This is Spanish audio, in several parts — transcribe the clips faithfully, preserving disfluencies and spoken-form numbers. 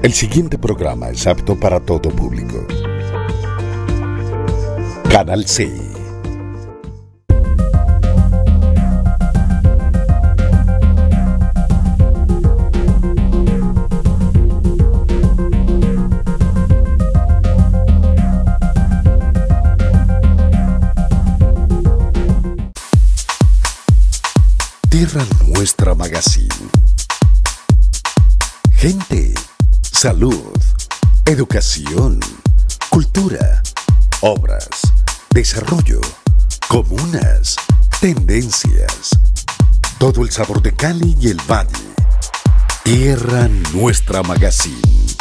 El siguiente programa es apto para todo público. Canal C. Tierra Nuestra Magazine. Gente, salud, educación, cultura, obras, desarrollo, comunas, tendencias. Todo el sabor de Cali y el Valle. Tierra Nuestra Magazine.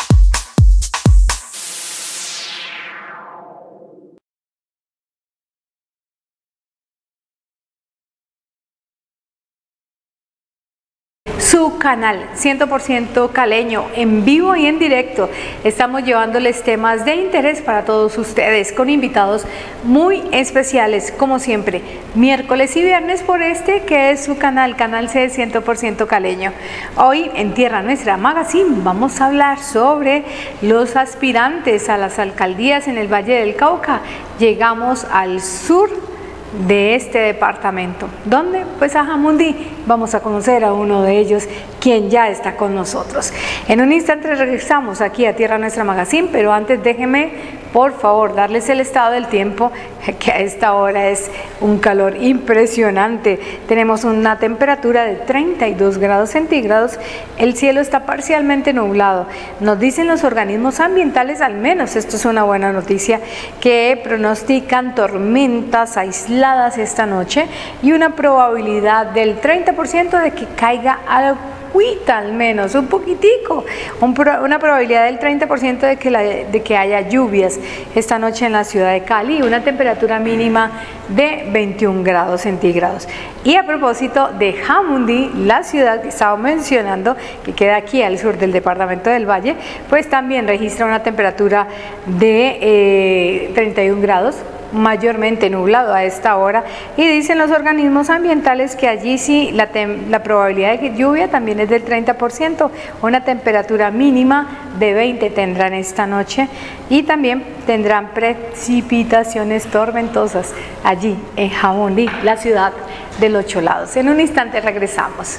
Su canal cien por ciento caleño, en vivo y en directo. Estamos llevándoles temas de interés para todos ustedes, con invitados muy especiales, como siempre, miércoles y viernes por este que es su canal, Canal C cien por ciento caleño. Hoy en Tierra Nuestra Magazine vamos a hablar sobre los aspirantes a las alcaldías en el Valle del Cauca. Llegamos al sur de este departamento. ¿Dónde? Pues a Jamundí. Vamos a conocer a uno de ellos, quien ya está con nosotros. En un instante regresamos aquí a Tierra Nuestra Magazine, pero antes déjenme, por favor, darles el estado del tiempo, que a esta hora es un calor impresionante. Tenemos una temperatura de treinta y dos grados centígrados, el cielo está parcialmente nublado. Nos dicen los organismos ambientales, al menos esto es una buena noticia, que pronostican tormentas aisladas esta noche y una probabilidad del treinta por ciento de que caiga algo, al menos, un poquitico, un pro, una probabilidad del treinta por ciento de que, la, de que haya lluvias esta noche en la ciudad de Cali, una temperatura mínima de veintiún grados centígrados. Y a propósito de Jamundí, la ciudad que estaba mencionando, que queda aquí al sur del departamento del Valle, pues también registra una temperatura de eh, treinta y un grados, mayormente nublado a esta hora, y dicen los organismos ambientales que allí sí la, la probabilidad de lluvia también es del treinta por ciento, una temperatura mínima de veinte tendrán esta noche y también tendrán precipitaciones tormentosas allí en Jamundí, la ciudad de los Cholados. En un instante regresamos.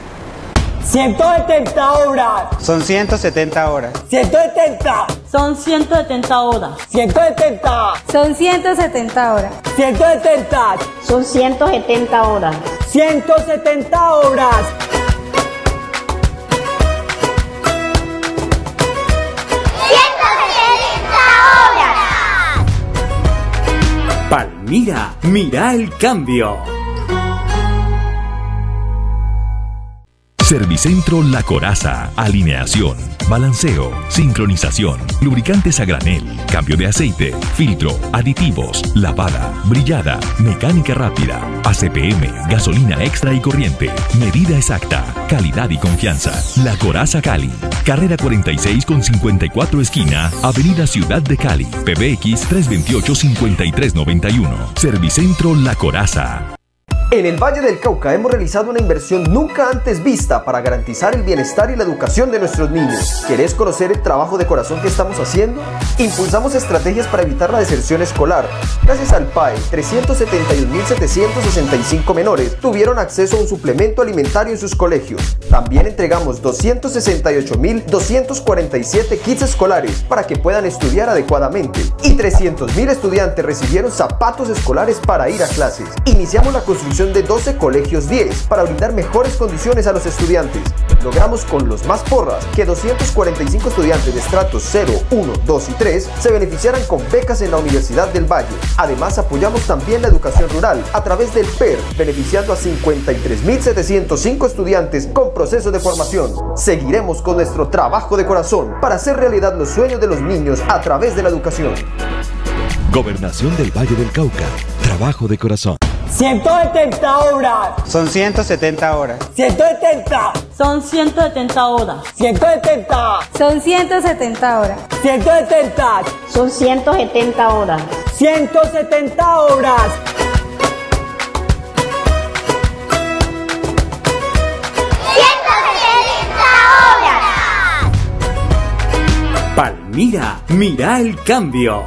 ciento setenta horas. Son ciento setenta horas. ciento setenta. Son ciento setenta horas. ciento setenta. Son ciento setenta horas. ciento setenta. Son ciento setenta horas. ciento setenta horas. ciento setenta horas. Palmira, mira el cambio. Servicentro La Coraza, alineación, balanceo, sincronización, lubricantes a granel, cambio de aceite, filtro, aditivos, lavada, brillada, mecánica rápida, A C P M, gasolina extra y corriente, medida exacta, calidad y confianza. La Coraza Cali, carrera cuarenta y seis con cincuenta y cuatro esquina, Avenida Ciudad de Cali, P B X tres veintiocho cincuenta y tres noventa y uno. Servicentro La Coraza. En el Valle del Cauca hemos realizado una inversión nunca antes vista para garantizar el bienestar y la educación de nuestros niños. ¿Querés conocer el trabajo de corazón que estamos haciendo? Impulsamos estrategias para evitar la deserción escolar. Gracias al P A E, trescientos setenta y dos mil setecientos sesenta y cinco menores tuvieron acceso a un suplemento alimentario en sus colegios. También entregamos doscientos sesenta y ocho mil doscientos cuarenta y siete kits escolares para que puedan estudiar adecuadamente. Y trescientos mil estudiantes recibieron zapatos escolares para ir a clases. Iniciamos la construcción de doce colegios diez para brindar mejores condiciones a los estudiantes. Logramos con los más porras que doscientos cuarenta y cinco estudiantes de estratos cero, uno, dos y tres se beneficiaran con becas en la Universidad del Valle. Además, apoyamos también la educación rural a través del P E R, beneficiando a cincuenta y tres mil setecientos cinco estudiantes con proceso de formación. Seguiremos con nuestro trabajo de corazón para hacer realidad los sueños de los niños a través de la educación. Gobernación del Valle del Cauca, trabajo de corazón. ciento setenta horas. Son ciento setenta horas. ciento setenta. Son ciento setenta horas. ciento setenta. Son ciento setenta horas. ciento setenta. Son ciento setenta horas. ciento setenta horas. ciento setenta horas. Palmira, mira el cambio.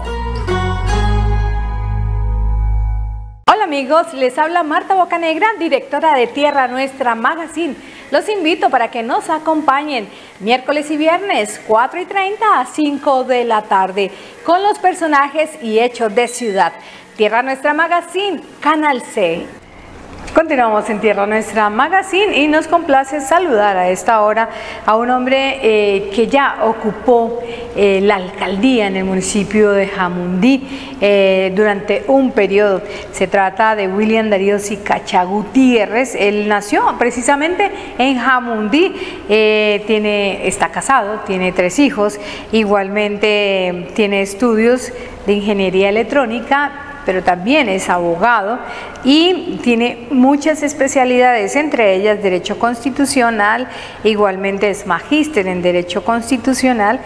Hola amigos, les habla Marta Bocanegra, directora de Tierra Nuestra Magazine. Los invito para que nos acompañen miércoles y viernes cuatro y treinta a cinco de la tarde con los personajes y hechos de ciudad. Tierra Nuestra Magazine, Canal C. Continuamos en Tierra Nuestra Magazine y nos complace saludar a esta hora a un hombre eh, que ya ocupó eh, la alcaldía en el municipio de Jamundí eh, durante un periodo. Se trata de William Darío Sicacha Gutiérrez. Él nació precisamente en Jamundí, eh, tiene, está casado, tiene tres hijos, igualmente eh, tiene estudios de ingeniería electrónica, pero también es abogado y tiene muchas especialidades, entre ellas Derecho Constitucional, igualmente es magíster en Derecho Constitucional,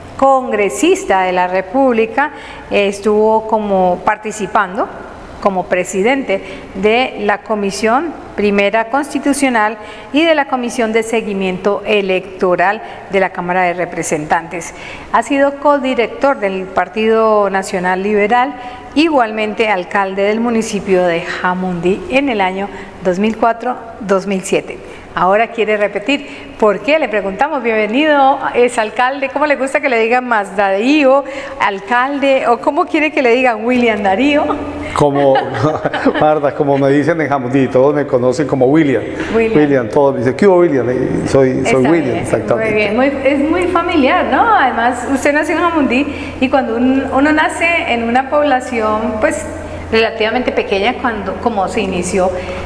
congresista de la República, estuvo como participando como presidente de la Comisión Primera Constitucional y de la Comisión de Seguimiento Electoral de la Cámara de Representantes. Ha sido codirector del Partido Nacional Liberal, igualmente alcalde del municipio de Jamundí en el año dos mil cuatro dos mil siete. Ahora quiere repetir. ¿Por qué? Le preguntamos. Bienvenido, es alcalde. ¿Cómo le gusta que le digan más Darío, alcalde, o cómo quiere que le digan William Darío? Como, Marta, como me dicen en Jamundí, todos me conocen como William. William, William todos me dicen, ¿qué hubo, William? Soy, soy William, bien, exactamente. Muy bien, muy, es muy familiar, ¿no? Además, usted nació en Jamundí y cuando un, uno nace en una población, pues, relativamente pequeña, cuando como se inició,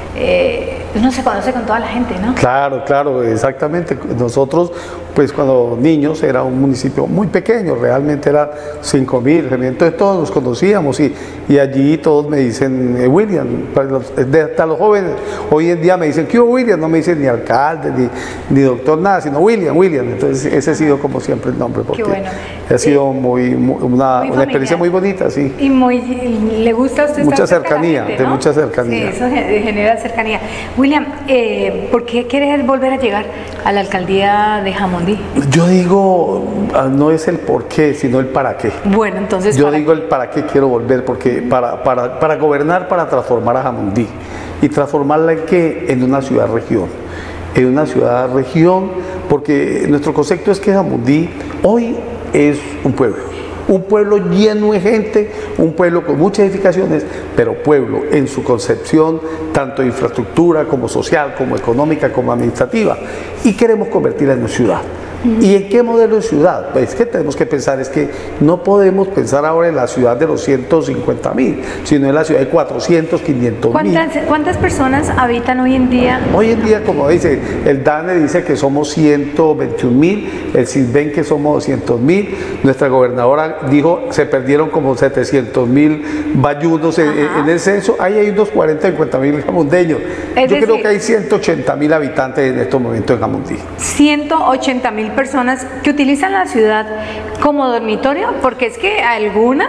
eh, uno se conoce con toda la gente, ¿no? Claro, claro, exactamente. Nosotros, pues cuando niños, era un municipio muy pequeño, realmente era cinco mil, entonces todos nos conocíamos y, y allí todos me dicen eh, William, hasta los jóvenes hoy en día me dicen, ¿qué hubo, William? No me dicen ni alcalde, ni, ni doctor, nada, sino William, William. Entonces ese ha sido como siempre el nombre, porque bueno. ha sido muy, muy una, muy una experiencia muy bonita, sí. Y muy, le gusta a usted mucha cercanía, de, gente, ¿no? de mucha cercanía. Sí, eso genera cercanía. William, eh, ¿por qué querer volver a llegar a la alcaldía de Jamundí? Yo digo, no es el por qué, sino el para qué. Bueno, entonces... Yo digo el para qué quiero volver, porque para, para, para gobernar, para transformar a Jamundí. ¿Y transformarla en qué? En una ciudad-región. En una ciudad-región, porque nuestro concepto es que Jamundí hoy es un pueblo. Un pueblo lleno de gente, un pueblo con muchas edificaciones, pero pueblo en su concepción, tanto de infraestructura como social, como económica, como administrativa. Y queremos convertirla en una ciudad. ¿Y en qué modelo de ciudad? Pues que tenemos que pensar es que no podemos pensar ahora en la ciudad de los ciento cincuenta mil, sino en la ciudad de cuatrocientos, quinientos mil. ¿Cuántas, ¿Cuántas personas habitan hoy en día? Hoy en día, como dice, el DANE dice que somos ciento veintiún mil, el CISBEN que somos doscientos mil, nuestra gobernadora dijo se perdieron como setecientos mil bayunos en, en el censo, ahí hay unos cuarenta, cincuenta mil jamundeños. Yo decir, creo que hay ciento ochenta mil habitantes en estos momentos en Jamundí. ciento ochenta mil personas que utilizan la ciudad como dormitorio, porque es que algunas,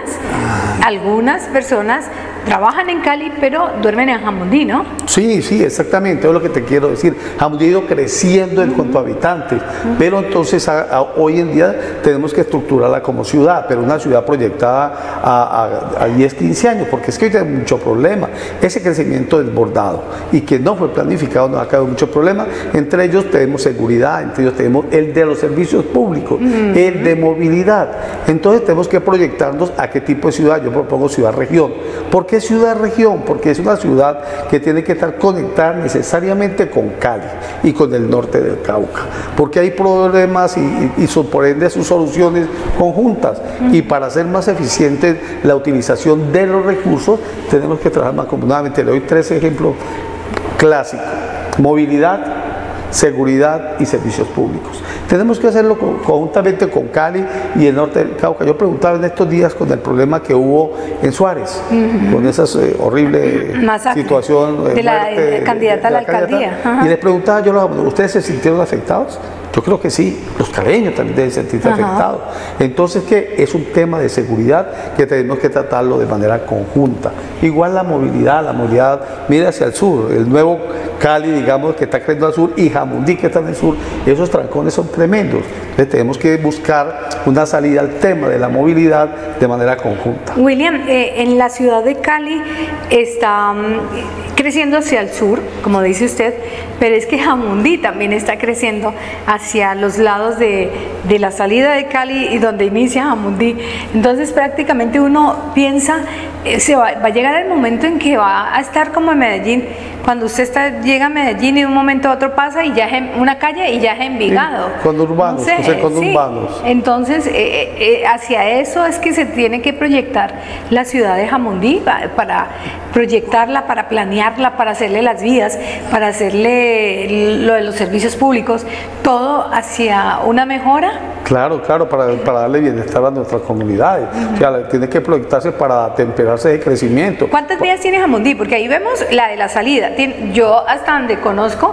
algunas personas trabajan en Cali, pero duermen en Jamundí, ¿no? Sí, sí, exactamente, es lo que te quiero decir. Jamundí ha ido creciendo en uh-huh. cuanto a habitantes, uh-huh. pero entonces a, a, hoy en día tenemos que estructurarla como ciudad, pero una ciudad proyectada a, a, a diez, quince años, porque es que hoy hay mucho problema. Ese crecimiento desbordado y que no fue planificado nos ha caído muchos problemas. Entre ellos tenemos seguridad, entre ellos tenemos el de los servicios públicos, uh-huh. el de movilidad. Entonces tenemos que proyectarnos a qué tipo de ciudad. Yo propongo ciudad-región. ¿Por qué ciudad-región? Porque es una ciudad que tiene que estar conectada necesariamente con Cali y con el norte del Cauca, porque hay problemas y, y, y por ende sus soluciones conjuntas, y para hacer más eficiente la utilización de los recursos tenemos que trabajar más comunamente. Le doy tres ejemplos clásicos: movilidad, seguridad y servicios públicos. Tenemos que hacerlo conjuntamente con Cali y el norte del Cauca. Yo preguntaba en estos días con el problema que hubo en Suárez, uh-huh. con esa eh, horrible Masacre situación de, de la de, candidata de, de a la, la alcaldía. Uh-huh. Y les preguntaba yo, ¿ustedes se sintieron afectados? Yo creo que sí, los caleños también deben sentirse Ajá. afectados. Entonces, que es un tema de seguridad que tenemos que tratarlo de manera conjunta. Igual la movilidad, la movilidad, mira hacia el sur, el nuevo Cali, digamos, que está creciendo al sur, y Jamundí, que está en el sur, esos trancones son tremendos. Entonces, tenemos que buscar una salida al tema de la movilidad de manera conjunta. William, eh, en la ciudad de Cali está um, creciendo hacia el sur, como dice usted, pero es que Jamundí también está creciendo hacia los lados de, de la salida de Cali y donde inicia Jamundí. Entonces prácticamente uno piensa, eh, se va, va a llegar el momento en que va a estar como en Medellín, cuando usted está, llega a Medellín y de un momento a otro pasa y ya es en una calle y ya es Envigado. Sí, conurbanos, no sé, José, conurbanos. Sí. Entonces, eh, eh, hacia eso es que se tiene que proyectar la ciudad de Jamundí, para proyectarla, para planearla, para hacerle las vías, para hacerle lo de los servicios públicos, todo hacia una mejora. Claro, claro, para, para darle bienestar a nuestras comunidades. Uh-huh. O sea, tiene que proyectarse para temperarse de crecimiento. ¿Cuántas vías tiene Jamundí? Porque ahí vemos la de la salida. Yo hasta donde conozco,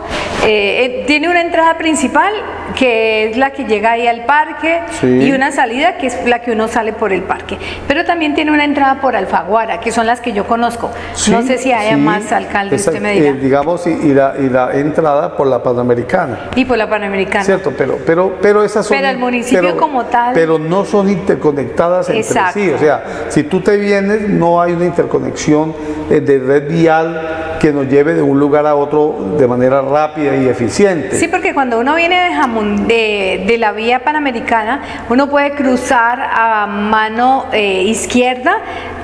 eh, tiene una entrada principal que es la que llega ahí al parque, sí, y una salida que es la que uno sale por el parque. Pero también tiene una entrada por Alfaguara, que son las que yo conozco. Sí, no sé si haya sí, más, alcalde, esa, usted me dirá. Eh, digamos, y, y, la, y la entrada por la Panamericana. Y por la Panamericana. Cierto, pero, pero, pero esas son... Pero el municipio pero, como tal... Pero no son interconectadas entre Exacto. sí. O sea, si tú te vienes, no hay una interconexión eh, de red vial que nos lleve de un lugar a otro de manera rápida y eficiente. Sí, porque cuando uno viene de, Jamón, de, de la vía Panamericana, uno puede cruzar a mano eh, izquierda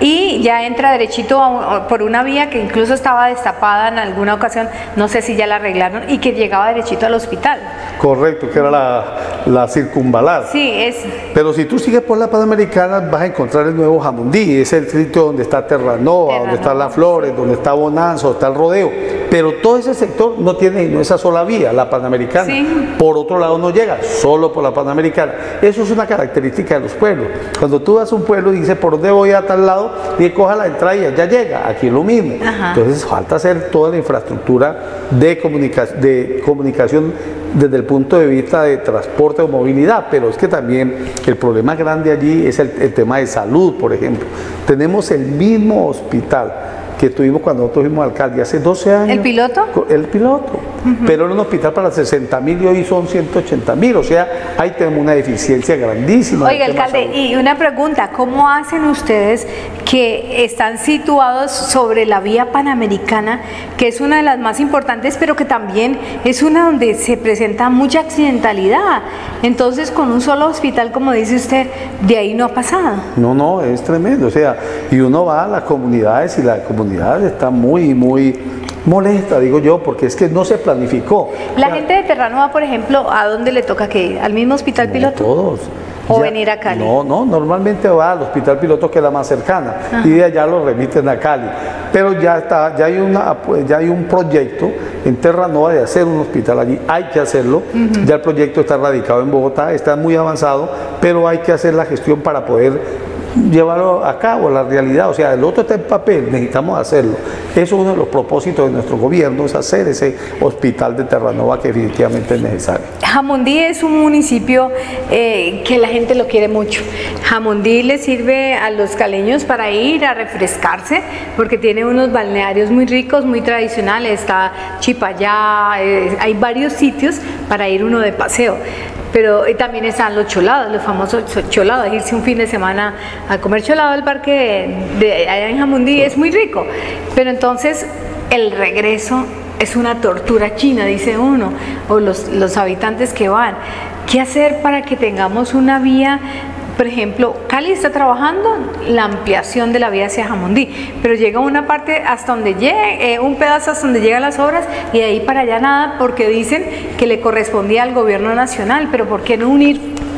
y ya entra derechito a, por una vía que incluso estaba destapada en alguna ocasión, no sé si ya la arreglaron, y que llegaba derechito al hospital. Correcto, que era la, la circunvalar. Sí, es... Pero si tú sigues por la Panamericana vas a encontrar el nuevo Jamundí, es el sitio donde está Terranova, Terranova donde están Las Flores, sí, donde está Bonanza, donde está el Rodeo, pero todo ese sector no tiene no esa sola vía, la Panamericana. Sí. Por otro lado no llega, solo por la Panamericana. Eso es una característica de los pueblos. Cuando tú vas a un pueblo y dices, ¿por dónde voy a tal lado? Y coja la entrada y ya llega, aquí es lo mismo. Ajá. Entonces falta hacer toda la infraestructura de, comunica de comunicación desde el punto de vista de transporte o movilidad, pero es que también el problema grande allí es el, el tema de salud, por ejemplo. Tenemos el mismo hospital que tuvimos cuando nosotros fuimos alcalde hace doce años. ¿El piloto? El piloto, uh-huh. Pero era un hospital para sesenta mil y hoy son ciento ochenta mil, o sea, ahí tenemos una deficiencia grandísima. Oiga, alcalde, y una pregunta, ¿cómo hacen ustedes que están situados sobre la vía Panamericana, que es una de las más importantes, pero que también es una donde se presenta mucha accidentalidad? Entonces, con un solo hospital, como dice usted, de ahí no ha pasado. No, no, es tremendo, o sea, y uno va a las comunidades y la comunidad está muy, muy molesta, digo yo, porque es que no se planificó. La ya, gente de Terranova, por ejemplo, ¿a dónde le toca que ir? ¿Al mismo hospital no piloto? Todos. ¿O ya, venir a Cali? No, no, normalmente va al hospital piloto, que es la más cercana, ajá, y de allá lo remiten a Cali. Pero ya está, ya hay una, ya hay un proyecto en Terranova de hacer un hospital allí, hay que hacerlo. Uh-huh. Ya el proyecto está radicado en Bogotá, está muy avanzado, pero hay que hacer la gestión para poder llevarlo a cabo, la realidad. O sea, el otro está en papel, necesitamos hacerlo. Eso es uno de los propósitos de nuestro gobierno, es hacer ese hospital de Terranova que definitivamente es necesario. Jamundí es un municipio eh, que la gente lo quiere mucho. Jamundí le sirve a los caleños para ir a refrescarse, porque tiene unos balnearios muy ricos, muy tradicionales. Está Chipayá, eh, hay varios sitios para ir uno de paseo. Pero y también están los cholados, los famosos cholados, irse un fin de semana a comer cholado al parque de, de allá en Jamundí es muy rico, pero entonces el regreso es una tortura china, dice uno, o los, los habitantes que van. ¿Qué hacer para que tengamos una vía? Por ejemplo, Cali está trabajando la ampliación de la vía hacia Jamundí, pero llega una parte hasta donde llegue, eh, un pedazo hasta donde llegan las obras, y de ahí para allá nada, porque dicen que le correspondía al gobierno nacional. Pero ¿por qué no unir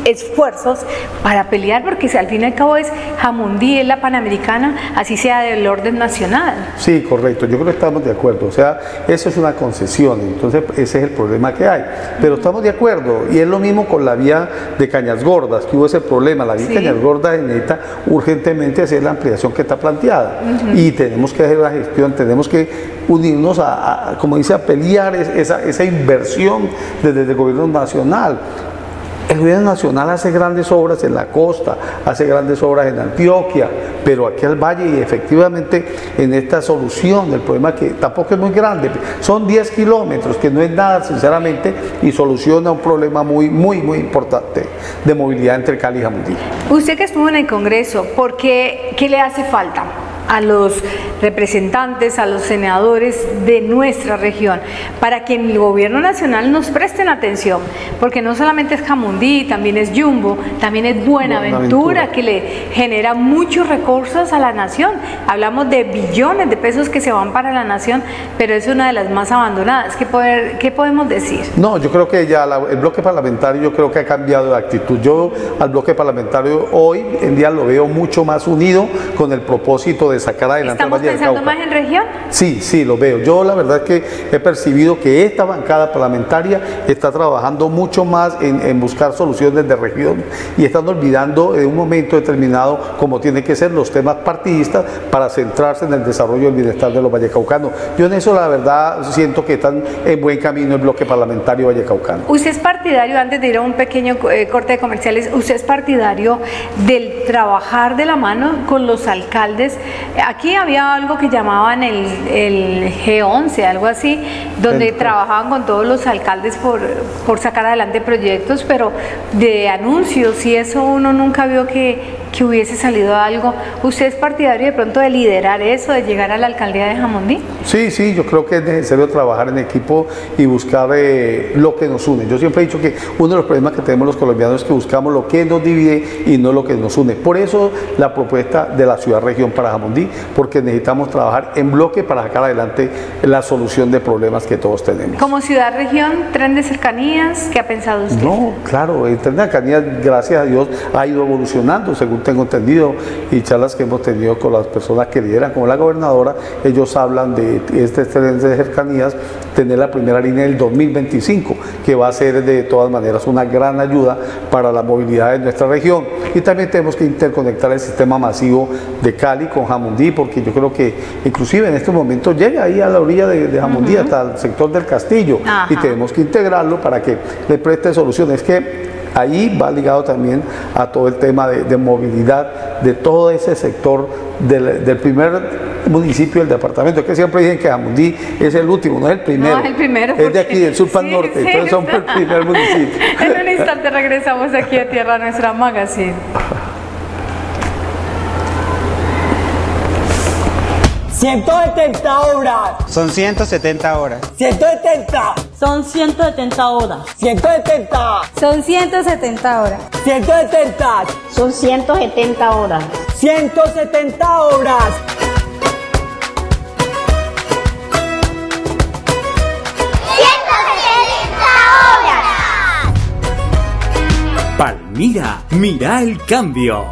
esfuerzos para pelear, porque si al fin y al cabo es Jamundí, es la Panamericana, así sea del orden nacional. Sí, correcto, yo creo que estamos de acuerdo, o sea, eso es una concesión, entonces ese es el problema que hay, pero estamos de acuerdo, y es lo mismo con la vía de Cañas Gordas, que hubo ese problema, la vía de sí. Cañas Gordas necesita urgentemente hacer la ampliación que está planteada, uh-huh. y tenemos que hacer la gestión, tenemos que unirnos a, a como dice, a pelear esa, esa inversión desde el gobierno nacional. El gobierno nacional hace grandes obras en la costa, hace grandes obras en Antioquia, pero aquí al valle, y efectivamente en esta solución del problema, que tampoco es muy grande, son diez kilómetros, que no es nada sinceramente, y soluciona un problema muy, muy, muy importante de movilidad entre Cali y Jamundí. Usted que estuvo en el Congreso, ¿por qué, qué le hace falta a los representantes, a los senadores de nuestra región, para que en el gobierno nacional nos presten atención? Porque no solamente es Jamundí, también es Yumbo, también es Buenaventura, Buenaventura, que le genera muchos recursos a la nación. Hablamos de billones de pesos que se van para la nación, pero es una de las más abandonadas. ¿Qué, poder, qué podemos decir? No, yo creo que ya la, el bloque parlamentario yo creo que ha cambiado de actitud. Yo al bloque parlamentario hoy en día lo veo mucho más unido con el propósito de de sacar adelante el Valle del Cauca. ¿Estamos pensando más en región? Sí, sí, lo veo. Yo la verdad es que he percibido que esta bancada parlamentaria está trabajando mucho más en, en buscar soluciones de región y están olvidando en un momento determinado, como tiene que ser, los temas partidistas para centrarse en el desarrollo y el bienestar de los vallecaucanos. Yo en eso la verdad siento que están en buen camino el bloque parlamentario vallecaucano. ¿Usted es partidario, antes de ir a un pequeño eh, corte de comerciales, usted es partidario del trabajar de la mano con los alcaldes? Aquí había algo que llamaban el, el G once, algo así, donde el, trabajaban con todos los alcaldes por, por sacar adelante proyectos, pero de anuncios y eso uno nunca vio que, que hubiese salido algo. ¿Usted es partidario de pronto de liderar eso, de llegar a la alcaldía de Jamundí? Sí, sí, yo creo que es necesario trabajar en equipo y buscar eh, lo que nos une. Yo siempre he dicho que uno de los problemas que tenemos los colombianos es que buscamos lo que nos divide y no lo que nos une. Por eso la propuesta de la ciudad-región para Jamundí, porque necesitamos trabajar en bloque para sacar adelante la solución de problemas que todos tenemos. Como ciudad-región, tren de cercanías, ¿qué ha pensado usted? No, claro, el tren de cercanías, gracias a Dios, ha ido evolucionando, según tengo entendido, y charlas que hemos tenido con las personas que lideran, como la gobernadora, ellos hablan de este tren de cercanías, tener la primera línea en el dos mil veinticinco, que va a ser de todas maneras una gran ayuda para la movilidad de nuestra región. Y también tenemos que interconectar el sistema masivo de Cali con Jamundí, porque yo creo que inclusive en estos momentos llega ahí a la orilla de, de Jamundí, uh-huh, hasta el sector del Castillo. Ajá. Y tenemos que integrarlo para que le preste soluciones. Es que ahí va ligado también a todo el tema de, de movilidad de todo ese sector del, del primer municipio del departamento. Es que siempre dicen que Jamundí es el último, no es el primero. No, es el primero. Es de aquí, del sur para el norte, sí, entonces somos el primer municipio. En un instante regresamos aquí a Tierra Nuestra Magazine. ciento setenta horas. Son ciento setenta horas. ciento setenta. Son ciento setenta horas. ciento setenta. Son ciento setenta horas. ciento setenta. Son ciento setenta horas. ciento setenta horas. ciento setenta horas. Palmira, mira el cambio.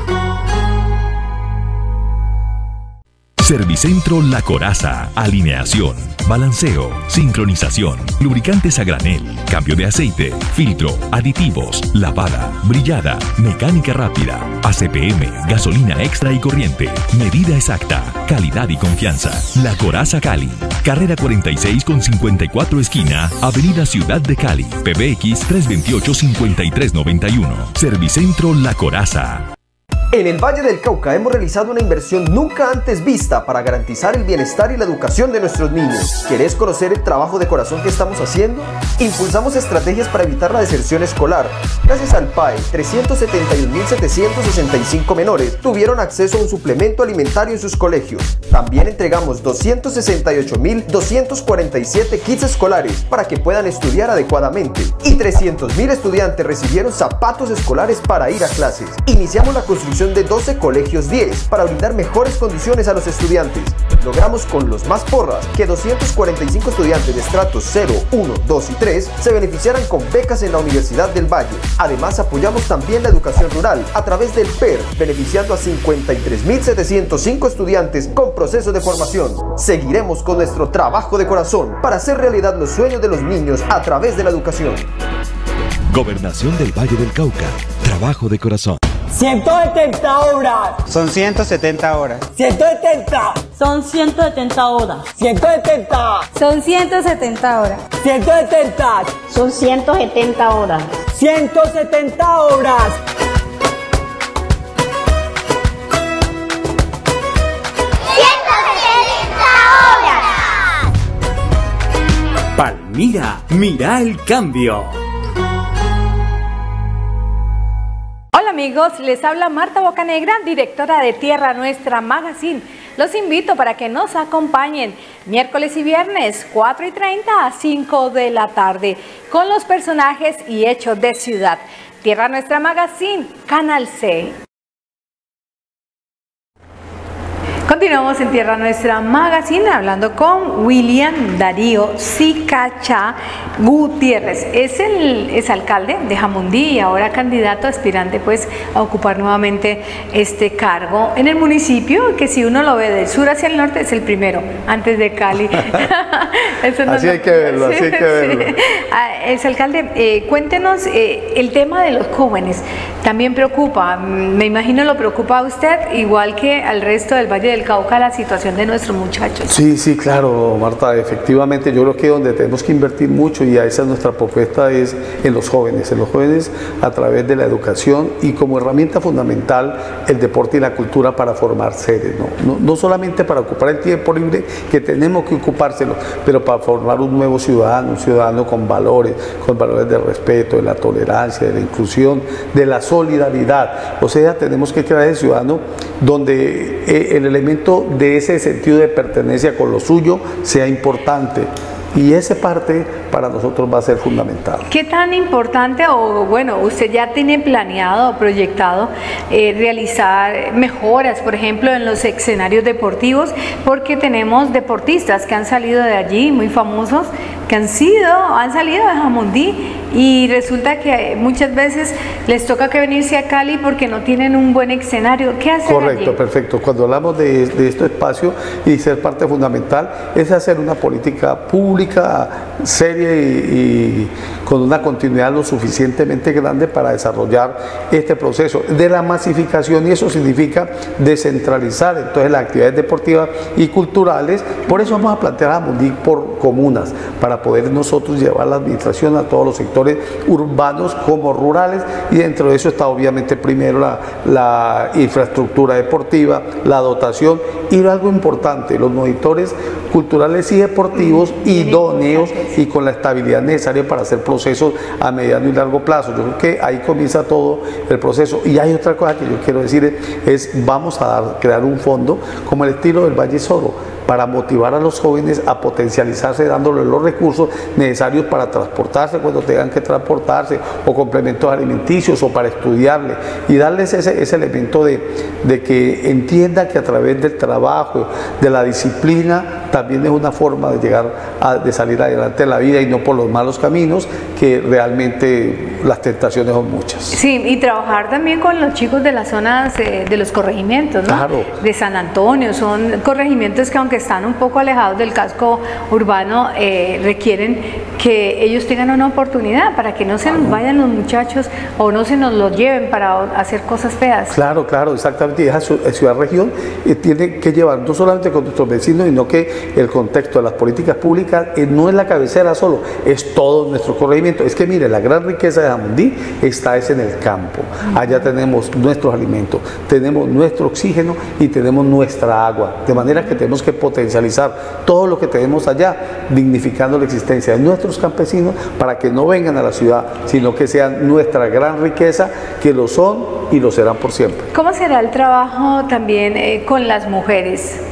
Servicentro La Coraza, alineación, balanceo, sincronización, lubricantes a granel, cambio de aceite, filtro, aditivos, lavada, brillada, mecánica rápida, A C P M, gasolina extra y corriente, medida exacta, calidad y confianza. La Coraza Cali, carrera cuarenta y seis con cincuenta y cuatro esquina, Avenida Ciudad de Cali, P B X tres veintiocho cincuenta y tres noventa y uno. Servicentro La Coraza. En el Valle del Cauca hemos realizado una inversión nunca antes vista para garantizar el bienestar y la educación de nuestros niños. ¿Querés conocer el trabajo de corazón que estamos haciendo? Impulsamos estrategias para evitar la deserción escolar. Gracias al P A E, trescientos setenta y un mil setecientos sesenta y cinco menores tuvieron acceso a un suplemento alimentario en sus colegios. También entregamos doscientos sesenta y ocho mil doscientos cuarenta y siete kits escolares para que puedan estudiar adecuadamente. Y trescientos mil estudiantes recibieron zapatos escolares para ir a clases. Iniciamos la construcción construcción de doce colegios diez para brindar mejores condiciones a los estudiantes. Logramos con los más porras que doscientos cuarenta y cinco estudiantes de estratos cero, uno, dos y tres se beneficiaran con becas en la Universidad del Valle. Además, apoyamos también la educación rural a través del P E R, beneficiando a cincuenta y tres mil setecientos cinco estudiantes con proceso de formación. Seguiremos con nuestro trabajo de corazón para hacer realidad los sueños de los niños a través de la educación. Gobernación del Valle del Cauca. Trabajo de corazón. ciento setenta horas. Son ciento setenta horas. ciento setenta. Son ciento setenta horas. ciento setenta. Son ciento setenta horas. ciento setenta. Son ciento setenta horas. ciento setenta horas. Palmira, mira el cambio. Hola amigos, les habla Marta Bocanegra, directora de Tierra Nuestra Magazine. Los invito para que nos acompañen miércoles y viernes cuatro y treinta a cinco de la tarde con los personajes y hechos de ciudad. Tierra Nuestra Magazine, Canal C. Continuamos en Tierra Nuestra Magazine hablando con William Darío Sicacha Gutiérrez. Es el es alcalde de Jamundí y ahora candidato aspirante pues a ocupar nuevamente este cargo en el municipio que si uno lo ve del sur hacia el norte es el primero, antes de Cali. Eso no así lo... hay que verlo, así hay que verlo. Sí. Ah, ex alcalde, eh, cuéntenos eh, el tema de los jóvenes. También preocupa, me imagino lo preocupa a usted igual que al resto del Valle del Cauca la situación de nuestros muchachos. Sí, sí, claro, Marta, efectivamente yo creo que donde tenemos que invertir mucho y a esa es nuestra propuesta es en los jóvenes, en los jóvenes a través de la educación y como herramienta fundamental el deporte y la cultura para formar seres, ¿no? No, no solamente para ocupar el tiempo libre que tenemos que ocupárselo, pero para formar un nuevo ciudadano, un ciudadano con valores, con valores de respeto, de la tolerancia, de la inclusión, de la solidaridad. O sea, tenemos que crear el ciudadano donde eh, el elemento de ese sentido de pertenencia con lo suyo sea importante. Y esa parte para nosotros va a ser fundamental. ¿Qué tan importante o bueno, usted ya tiene planeado o proyectado eh, realizar mejoras, por ejemplo, en los escenarios deportivos? Porque tenemos deportistas que han salido de allí, muy famosos, que han sido, han salido de Jamundí y resulta que muchas veces les toca que venirse a Cali porque no tienen un buen escenario. ¿Qué hacen Correcto, allí? perfecto. Cuando hablamos de, de este espacio y ser parte fundamental es hacer una política pública seria y, y con una continuidad lo suficientemente grande para desarrollar este proceso de la masificación y eso significa descentralizar entonces las actividades deportivas y culturales. Por eso vamos a plantear a Jamundí por comunas para poder nosotros llevar la administración a todos los sectores urbanos como rurales y dentro de eso está obviamente primero la, la infraestructura deportiva, la dotación y algo importante, los monitores culturales y deportivos idóneos y con la estabilidad necesaria para hacer procesos a mediano y largo plazo. Yo creo que ahí comienza todo el proceso. Y hay otra cosa que yo quiero decir es, es vamos a dar, crear un fondo como el estilo del Valle Soro para motivar a los jóvenes a potencializarse dándoles los recursos necesarios para transportarse cuando tengan que transportarse o complementos alimenticios o para estudiarle y darles ese, ese elemento de, de que entiendan que a través del trabajo, de la disciplina también es una forma de llegar a de salir adelante en la vida y no por los malos caminos que realmente las tentaciones son muchas. Sí, y trabajar también con los chicos de las zonas eh, de los corregimientos, ¿no? Claro. De San Antonio, son corregimientos que aunque están un poco alejados del casco urbano, eh, requieren que ellos tengan una oportunidad para que no se nos vayan los muchachos o no se nos los lleven para hacer cosas feas. Claro, claro, exactamente. Y esa ciudad-región eh, tiene que llevar no solamente con nuestros vecinos, sino que el contexto de las políticas públicas eh, no es la cabecera solo, es todo nuestro corregimiento. Es que mire, la gran riqueza de Jamundí está es en el campo. Allá tenemos nuestros alimentos, tenemos nuestro oxígeno y tenemos nuestra agua. De manera que tenemos que potencializar todo lo que tenemos allá, dignificando la existencia de nuestros campesinos para que no vengan a la ciudad, sino que sean nuestra gran riqueza, que lo son y lo serán por siempre. ¿Cómo será el trabajo también eh, con las mujeres?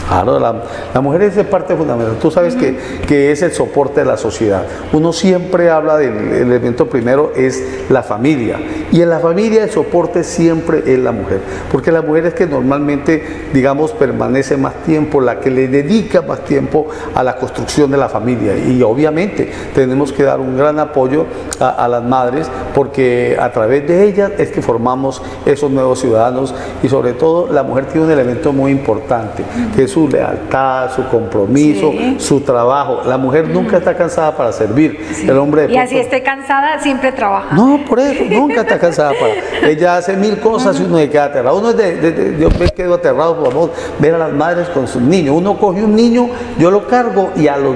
Claro, la, la mujer es de parte fundamental. Tú sabes uh-huh. que, que es el soporte de la sociedad. Uno siempre habla del elemento primero, es la familia. Y en la familia el soporte siempre es la mujer. Porque la mujer es que normalmente, digamos, permanece más tiempo, la que le dedica más tiempo a la construcción de la familia. Y obviamente tenemos que dar un gran apoyo a, a las madres, porque a través de ellas es que formamos esos nuevos ciudadanos. Y sobre todo la mujer tiene un elemento muy importante, uh-huh. que es su lealtad, su compromiso, sí. su trabajo. La mujer uh-huh. nunca está cansada para servir. Sí. El hombre de y así esté cansada, siempre trabaja. No, por eso, nunca está cansada para. Ella hace mil cosas uh-huh. y uno se queda aterrado. Uno es de, de, de, yo me quedo aterrado por favor, ver a las madres con sus niños. Uno coge un niño, yo lo cargo y a los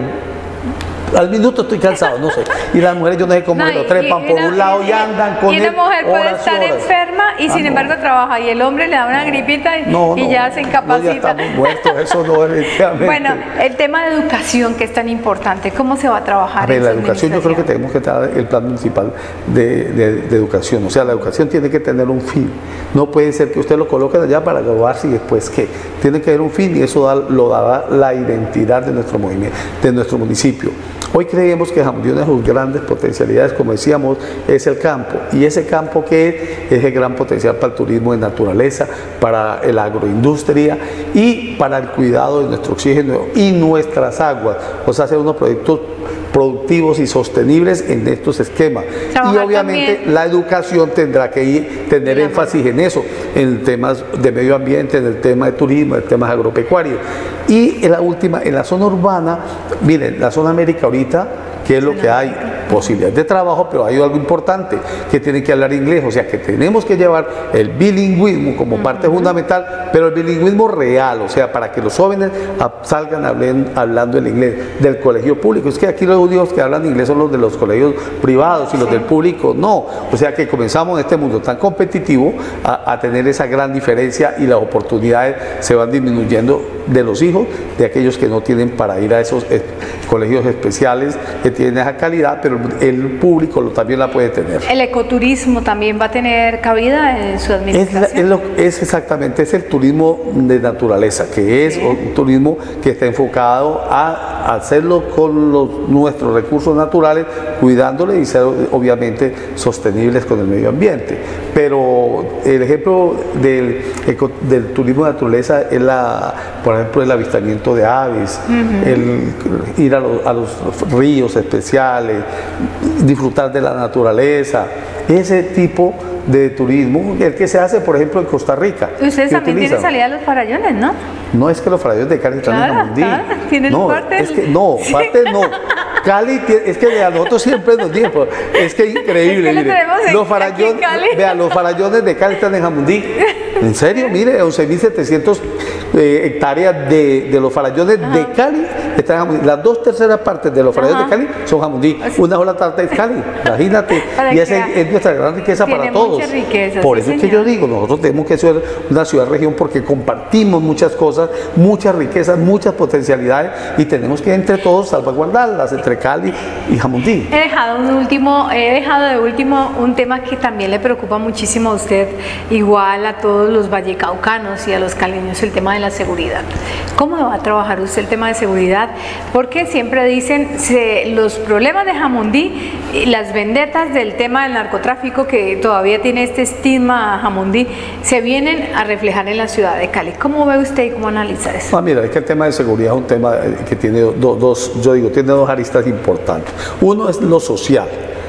al minuto estoy cansado, no sé. Y las mujeres, yo no sé cómo no, lo trepan por un lado y andan con él. Y una mujer puede estar enferma y ah, sin no. embargo trabaja, y el hombre le da una gripita y, no, no, y ya se incapacita. No, ya estamos muertos, eso no es efectivamente. Bueno, el tema de educación, que es tan importante, ¿cómo se va a trabajar? A ver, la educación, yo creo que tenemos que dar el plan municipal de, de, de educación. O sea, la educación tiene que tener un fin. No puede ser que usted lo coloque allá para graduarse y después qué. Tiene que haber un fin, y eso da, lo dará la identidad de nuestro movimiento, de nuestro municipio. Hoy creemos que Jamundí, una de sus grandes potencialidades, como decíamos, es el campo. Y ese campo que es, es el gran potencial para el turismo de naturaleza, para la agroindustria y para el cuidado de nuestro oxígeno y nuestras aguas. O sea, hacer unos proyectos productivos y sostenibles en estos esquemas. Trabajar y obviamente también la educación tendrá que ir, tener Digamos. énfasis en eso, en temas de medio ambiente, en el tema de turismo, en temas agropecuarios. Y en la última, en la zona urbana, miren, la zona América ahorita, ¿qué es lo que hay? Posibilidades de trabajo, pero hay algo importante, que tienen que hablar inglés, o sea que tenemos que llevar el bilingüismo como uh-huh. parte fundamental, pero el bilingüismo real, o sea, para que los jóvenes salgan hablen, hablando el inglés del colegio público. Es que aquí los únicos que hablan inglés son los de los colegios privados y los sí. del público no, o sea que comenzamos en este mundo tan competitivo a, a tener esa gran diferencia, y las oportunidades se van disminuyendo de los hijos de aquellos que no tienen para ir a esos eh, colegios especiales que tienen esa calidad, pero el público lo, también la puede tener. ¿El ecoturismo también va a tener cabida en su administración? Es, es, lo, es exactamente, es el turismo de naturaleza, que es sí. un turismo que está enfocado a hacerlo con los, nuestros recursos naturales, cuidándole y ser obviamente sostenibles con el medio ambiente. Pero el ejemplo del, del turismo de naturaleza es, la, por ejemplo, el avistamiento de aves, uh-huh. el ir a los, a los ríos especiales, disfrutar de la naturaleza, ese tipo de turismo, el que se hace, por ejemplo, en Costa Rica. Ustedes también tienen salida a los farallones, ¿no? No es que los farallones de Cali están claro, en Jamundí. Claro, tienen no, parte. Es que, no, sí. parte no. Cali, es que a nosotros siempre nos dicen, es que increíble, es que mire, los farallones, vea, los farallones de Cali están en Jamundí. En serio, mire, once mil setecientos eh, hectáreas de, de los farallones Ajá. de Cali están en Jamundí. Las dos terceras partes de los farallones Ajá. de Cali son Jamundí. Así. Una sola parte es Cali, imagínate. Y esa es, es nuestra gran riqueza para todos. Riqueza, Por sí, eso señor. es que yo digo, nosotros tenemos que ser una ciudad-región porque compartimos muchas cosas, muchas riquezas, muchas potencialidades, y tenemos que entre todos salvaguardarlas, entre Cali y Jamundí. He dejado un último, he dejado de último un tema que también le preocupa muchísimo a usted, igual a todos los vallecaucanos y a los caleños, el tema de la seguridad. ¿Cómo va a trabajar usted el tema de seguridad? Porque siempre dicen se, los problemas de Jamundí y las vendetas del tema del narcotráfico, que todavía tiene este estigma a Jamundí, se vienen a reflejar en la ciudad de Cali. ¿Cómo ve usted y cómo analiza eso? Ah, mira, es que el tema de seguridad es un tema que tiene do, dos, yo digo, tiene dos aristas importantes. Uno es lo social.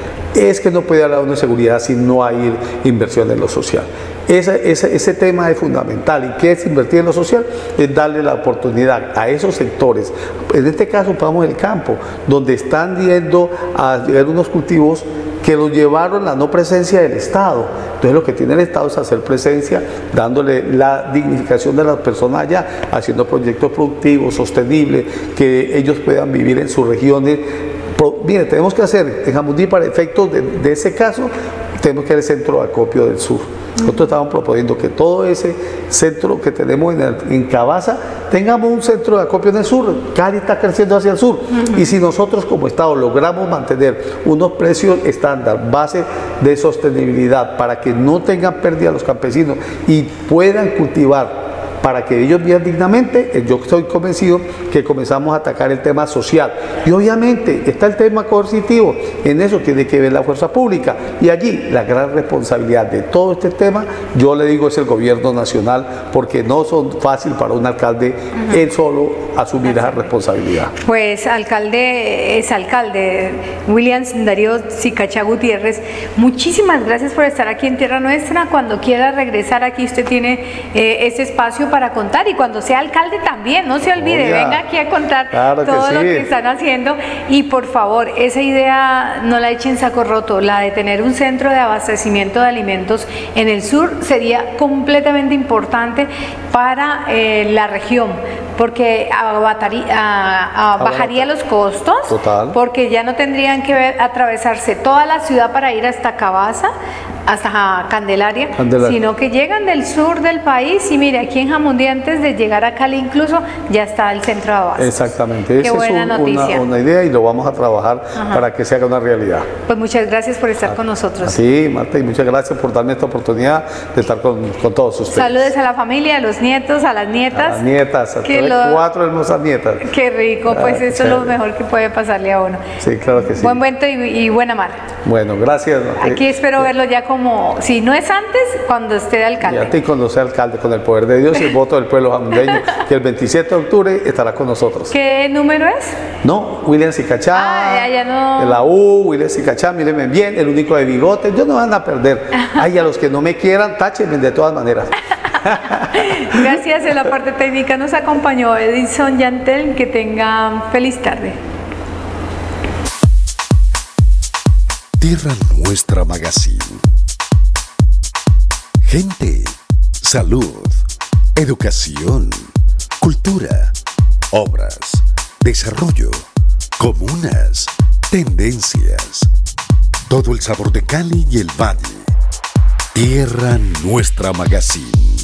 Es que no puede hablar de seguridad si no hay inversión en lo social. Ese, ese, ese tema es fundamental. ¿Y qué es invertir en lo social? Es darle la oportunidad a esos sectores. En este caso, pongamos el campo, donde están yendo a llegar unos cultivos que los llevaron a no presencia del Estado. Entonces lo que tiene el Estado es hacer presencia, dándole la dignificación de las personas allá, haciendo proyectos productivos, sostenibles, que ellos puedan vivir en sus regiones. Mire, tenemos que hacer en Jamundí, para efectos de, de ese caso, tenemos que ir al centro de acopio del sur. Nosotros estamos proponiendo que todo ese centro que tenemos en, el, en Cabaza, tengamos un centro de acopio en el sur. Cali está creciendo hacia el sur. Uh-huh. Y si nosotros como Estado logramos mantener unos precios estándar, base de sostenibilidad, para que no tengan pérdida los campesinos y puedan cultivar para que ellos vivan dignamente. Eh, yo estoy convencido que comenzamos a atacar el tema social. Y obviamente está el tema coercitivo, en eso tiene que ver la fuerza pública. Y allí la gran responsabilidad de todo este tema, yo le digo, es el gobierno nacional, porque no son fácil para un alcalde uh-huh. él solo asumir esa responsabilidad. Pues alcalde, es alcalde, Williams Darío Sicachá Gutiérrez, muchísimas gracias por estar aquí en Tierra Nuestra. Cuando quiera regresar aquí usted tiene eh, ese espacio para contar, y cuando sea alcalde también, no se olvide, oh, venga aquí a contar claro todo sí. lo que están haciendo. Y por favor, esa idea no la echen saco roto, la de tener un centro de abastecimiento de alimentos en el sur sería completamente importante para eh, la región, porque abataría, a, a bajaría los costos. Total. Porque ya no tendrían que ver, atravesarse toda la ciudad para ir hasta Cabaza, hasta Candelaria, Candelaria, sino que llegan del sur del país, y mire, aquí en Jamundí, antes de llegar a Cali incluso, ya está el centro de abastos. Exactamente, esa es un, una, una idea, y lo vamos a trabajar Ajá. para que se haga una realidad. Pues muchas gracias por estar a, con nosotros. Sí, Marta, y muchas gracias por darme esta oportunidad de estar con, con todos ustedes. Saludos a la familia, a los nietos, a las nietas. A las nietas, a tres, lo... cuatro hermosas nietas. Qué rico, pues ah, eso chévere. Es lo mejor que puede pasarle a uno. Sí, claro que sí. Buen viento y, y buena mar. Bueno, gracias. Aquí espero verlo ya como, si no es antes, cuando esté de alcalde. Y a ti cuando sea alcalde, con el poder de Dios y el voto del pueblo jamundeño, que el veintisiete de octubre estará con nosotros. ¿Qué número es? No, Williams Sicachá. Ah, ya, ya no. La U, Williams Sicachá, mírenme bien, el único de bigote, ellos no van a perder. Ay, a los que no me quieran, táchenme de todas maneras. Gracias. En la parte técnica nos acompañó Edison Yantel. Que tengan feliz tarde. Tierra Nuestra Magazine. Gente, salud, educación, cultura, obras, desarrollo, comunas, tendencias. Todo el sabor de Cali y el Valle. Tierra Nuestra Magazine.